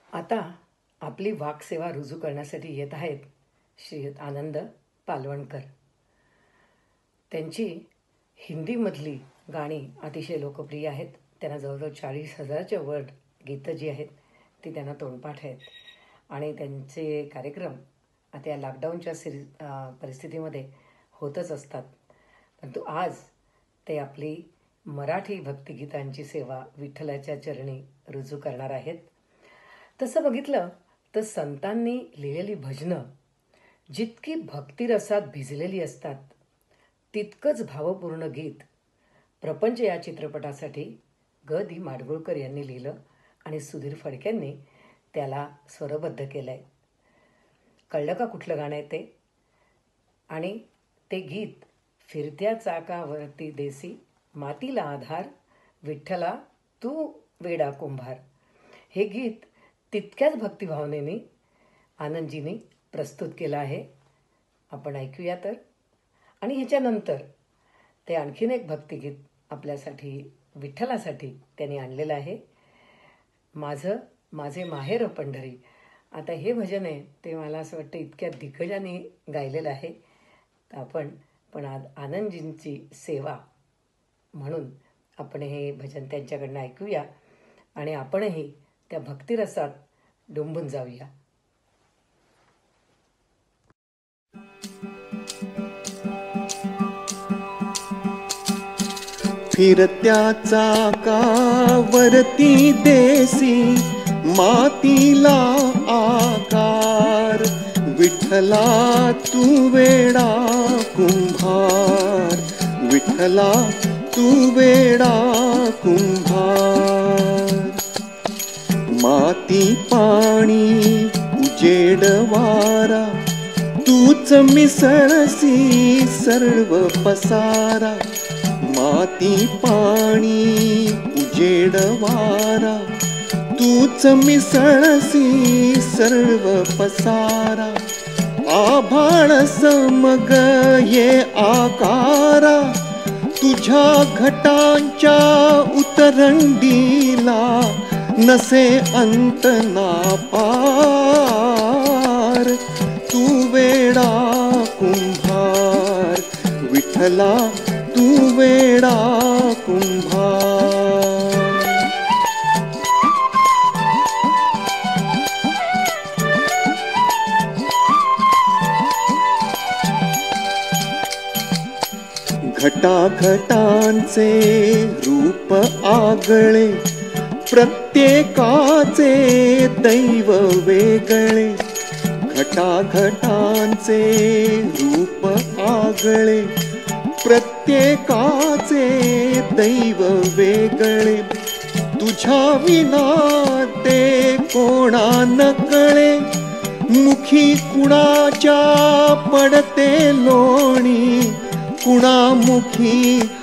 आता आपली वाकसेवा रुजू करण्यासाठी येत आहेत श्री आनंद पालवणकर. त्यांची हिंदीमधली गाणी अतिशय लोकप्रिय आहेत. त्यांना जवळजवळ 40,000च्या वर गीतं जी आहेत ती त्यांना तोंडपाठ आहेत आणि त्यांचे कार्यक्रम आता या लॉकडाऊनच्या परिस्थितीमध्ये होतच असतात. परंतु आज ते आपली मराठी भक्तिगीतांची सेवा विठ्ठलाच्या चरणी रुजू करणार आहेत. तसं बघितलं तर संतांनी लिहिलेली भजनं जितकी भक्तिरसात भिजलेली असतात तितकंच भावपूर्ण गीत प्रपंच या चित्रपटासाठी ग दी माडगुळकर यांनी लिहिलं आणि सुधीर फडक्यांनी त्याला स्वरबद्ध केलं आहे. कळलं का कुठलं गाणं आहे ते? आणि ते गीत फिरत्या चाकावरती देसी मातीला आधार विठ्ठला तू वेडा कुंभार. हे गीत तितक्याच भक्तिभावनेने आनंदजींनी प्रस्तुत केलं आहे. आपण ऐकूया तर. आणि ह्याच्यानंतर ते आणखीन एक भक्तिगीत आपल्यासाठी विठ्ठलासाठी त्यांनी आणलेलं आहे. माझे माहेर पंढरी. आता हे भजन आहे ते मला असं वाटतं इतक्या दिग्गजाने गायलेलं आहे. तर पण आज आनंदजींची सेवा म्हणून आपण हे भजन त्यांच्याकडनं ऐकूया आणि आपणही त्या भक्तिरसात डुंबून जाऊया. फिरत्या चाकावरती देसी मातीला आकार विठ्ठला तू वेडा कुंभार विठ्ठला तू वेडा कुंभार. माती पाणी उजेड वारा तूच मिसळसी सर्व पसारा. माती पाणी उजेड वारा तूच मिसळसी सर्व पसारा. आभाळ समग ये आकारा तुझ्या घटांच्या उतरंडीला नसे अंत ना पार. तू वेडा कुंभार विठ्ठला तू वेडा कुंभार. घटाघटांचे रूप आगळे प्रत्येकाचे दैव वेगळे. घटाघटांचे रूप आगळे प्रत्येकाचे दैव वेगळे. तुझ्या विना ते कोणा न कळे मुखी कुणाच्या पडते लोणी कुणामुखी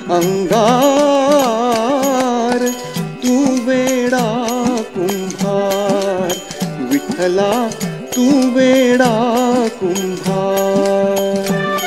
अंगार. तू वेडा कुंभार विठ्ठला तू वेडा कुंभार.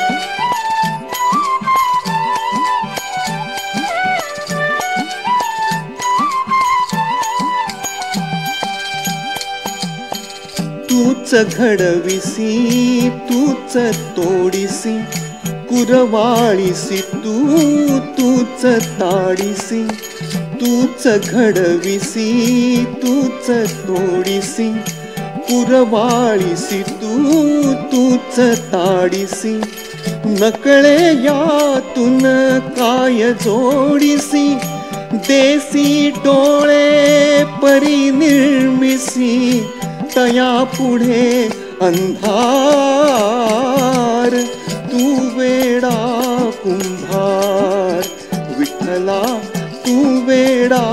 तूच घडविसी तूच तोडिसी कुरवाळीसी तूच ताडिसी. तूच घडविसी तूच तोडिसी कुरवाळीसी तूच ताडिसी. नकळे यातून काय जोडिसी देसी डोळे परिनिर्मिसी. तया पुढे अंधार. तू वेडा कुंभार विठ्ठला तू वेडा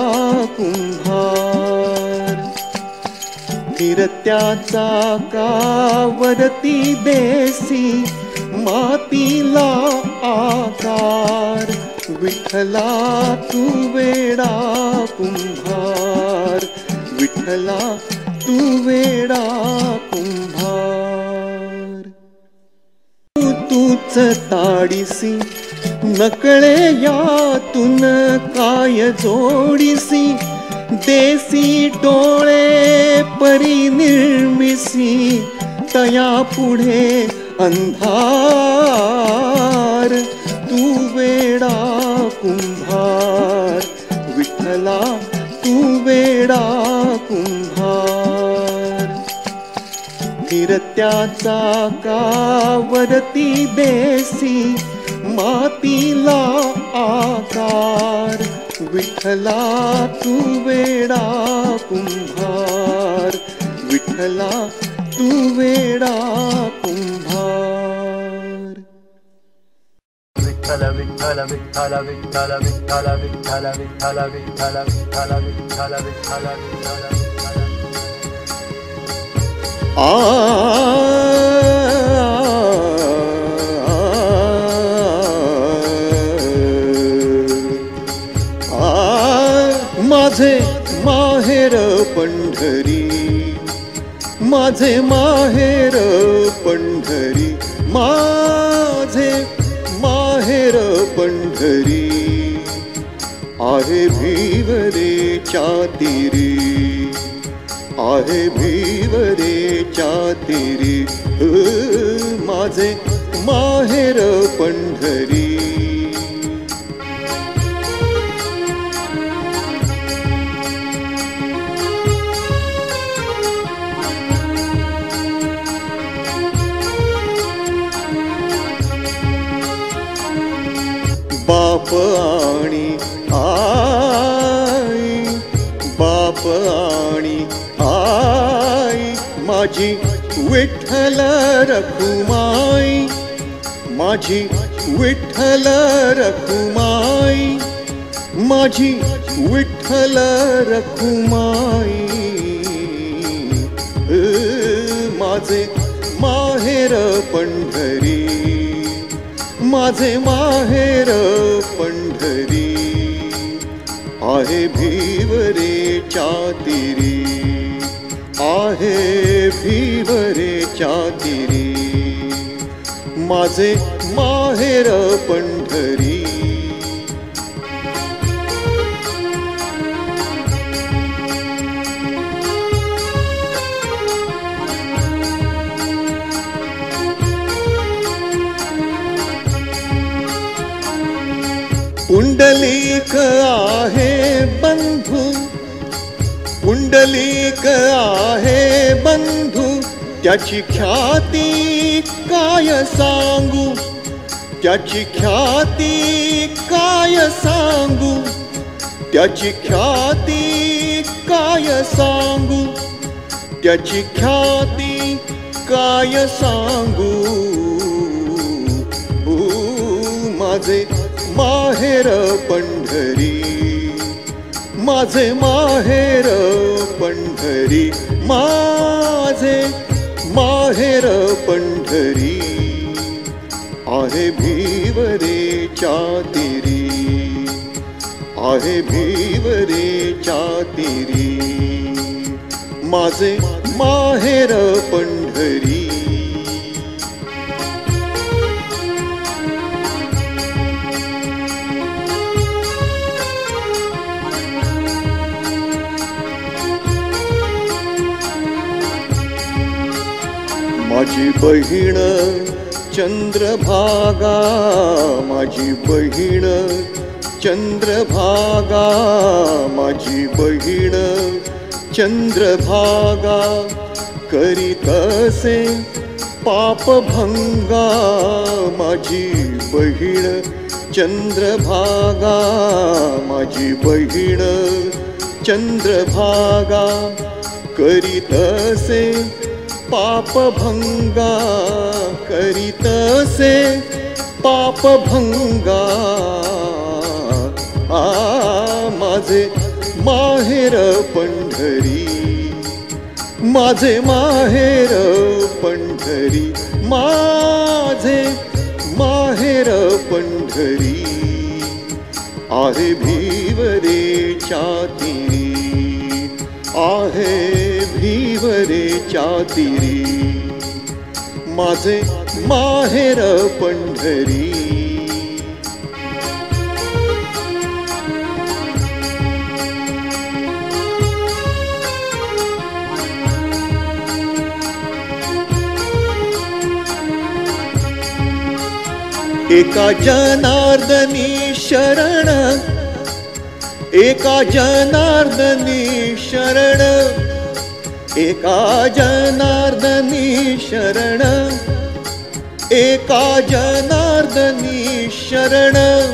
कुंभार. फिरत्या चाकावरती देसी मातीला आकार विठ्ठला तू वेडा कुंभार विठ्ठला तू वेडा कुंभार. तूच ताडिसी नकळे यातून काय जोडिसी देसी डोळे परिनिर्मिसी तया पुढे अंधार तू वेडा कुंभार विठ्ठला तू वेडा कुंभार फिरत्याचा कावरती देसी मातीला आकार विठ्ठला तू वेडा कुंभार विठ्ठला तू वेडा कुंभार विठ्ठल विठ्ठल विठ्ठल विठ्ठल विठ्ठल विठ्ठल विठ्ठल विठ्ठल विठ्ठल विठ्ठल विठ्ठल विठ्ठल माझे माहेर पंढरी माझे माहेर पंढरी माझे माहेर पंढरी आहे भिवरेच्या तीरी आहे भिवरेच्या तीरी माझे माहेर पंढरी बाप आणि आई बाप आणि आई माझी विठ्ठल रखुमाई माझी विठ्ठल रखुमाई माझी विठ्ठल रखुमाई माझे माहेर पंढरी माझे माहेर पंढरी आहे भिवरेच्या तीरी आहे भिवरेच्या तीरी माझे माहेर पंढरी पुंडलिक आहे बंधू पुंडलिक आहे बंधू त्याची ख्याती काय सांगू त्याची ख्याती काय सांगू त्याची ख्याती काय सांगू त्याची ख्याती काय सांगू माझे माहेर पंढरी माझे माहेर पंढरी माझे माहेर पंढरी आहे भिवरेच्या तीरी आहे भिवरेच्या तीरी माझे माहेर पंढरी माझी बहीण चंद्रभागा माझी बहीण चंद्रभागा माझी बहीण चंद्रभागा करीतसे पापभंगा माझी बहीण चंद्रभागा माझी बहीण चंद्रभागा करीतसे पापभंगा करीतसे पापभंगा माझे माहेर पंढरी माझे माहेर पंढरी माझे माहेर पंढरी आहे भिवरेच्या तीरी आहे भिवरेच्या तीरी माझे माहेर पंढरी एका जनार्दनी शरण, एका जनार्दनी शरण, एका जनार्दनी शरण, एका जनार्दनी शरण.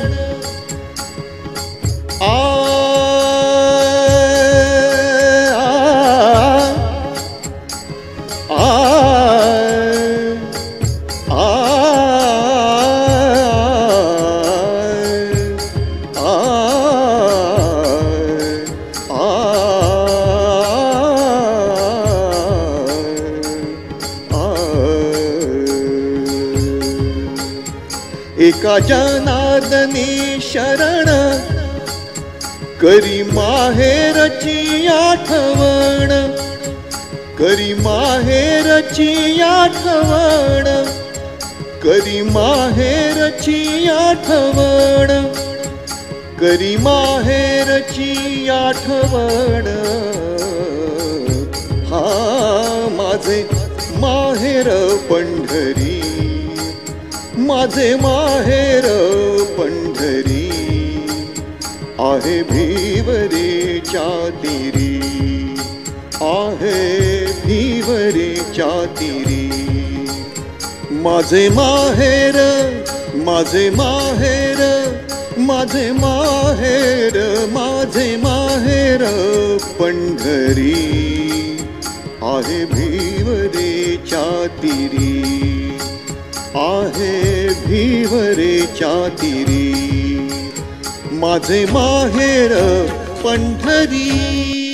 एका जनार्दनी शरण, करी माहेरची आठवण, करी माहेरची आठवण, करी माहेरची आठवण, करी माहेरची आठवण. हा माझे माहेर पंढरी, माझे माहेर पंढरी, आहे भिवरेच्या तीरी, आहे भिवरेच्या तीरी. माझे माहेर, माझे माहेर, माझे माहेर, माझे माहेर पंढरी, आहे भिवरेच्या तीरी, आहे भिवरेच्या तीरी. माझे माहेर पंढरी.